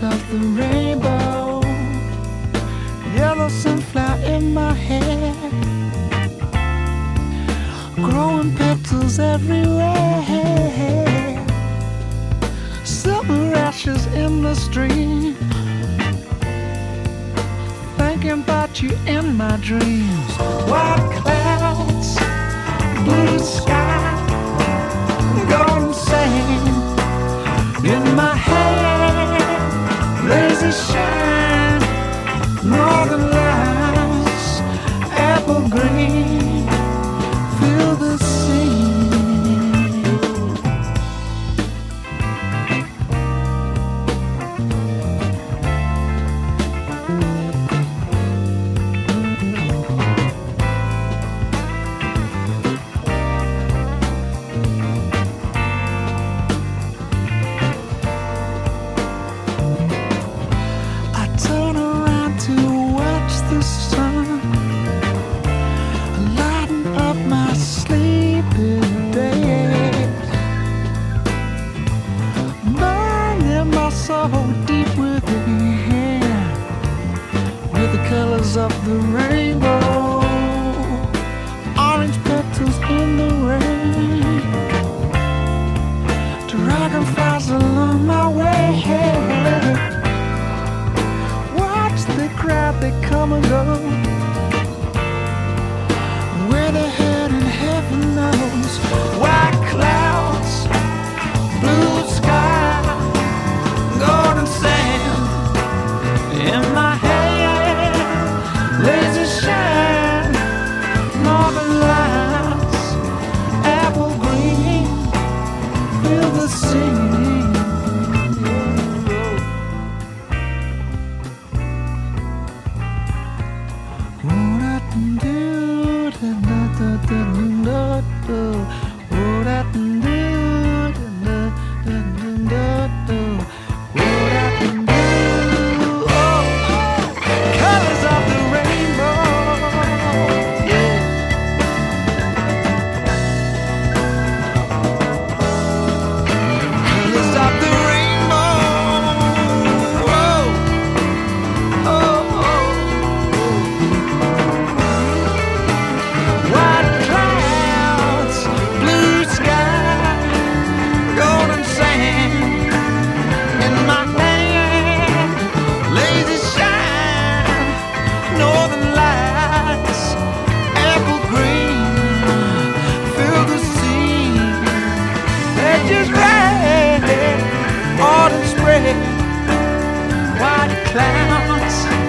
of the rainbow, yellow sunflower in my hair, growing petals everywhere, silver ashes in the stream, thinking about you in my dreams. White clouds, blue sky, golden sand in my hair, lazy shine, northern lights, apple green, feel the sea. Turn around to watch the sun lighten up my sleepy days, burning my soul deep within with the colors of the rainbow, orange petals in the rain, dragonflies along my way. They crowd, they come and go, where they're heading, heaven knows. White clouds, blue sky, golden sand in my hair, lazy shine, northern lights, apple green, feel the sea. Colors of the rainbow, yeah. Colors of the rainbow, oh, oh, oh. White clouds, blue sky, golden sand in my hand, lazy shine, northern lights, apple green, feel the sea. Edges red, autumn spread, white clouds.